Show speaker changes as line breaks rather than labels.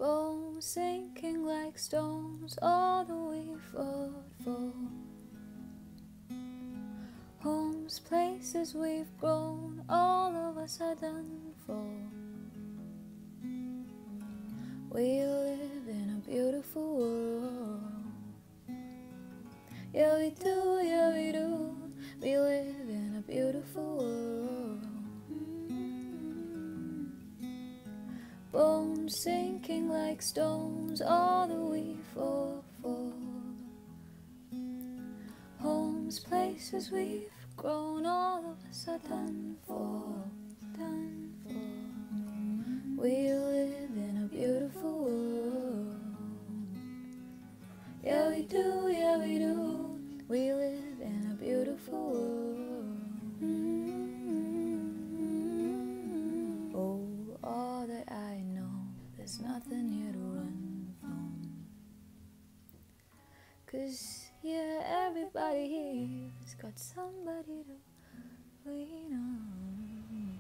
Bones sinking like stones, all the way for homes, places we've grown, all of us are done for. We live in a beautiful world. Yeah, we do, yeah, we do. We live in a beautiful world. Bones sinking like stones, all the way for homes, places we've grown, all of us are done for, done for. We live in a beautiful world. Yeah, we do, yeah, we do. We live in a beautiful world. Oh, all that I know, there's nothing here to run from. 'Cause yeah, everybody here's got somebody to lean on.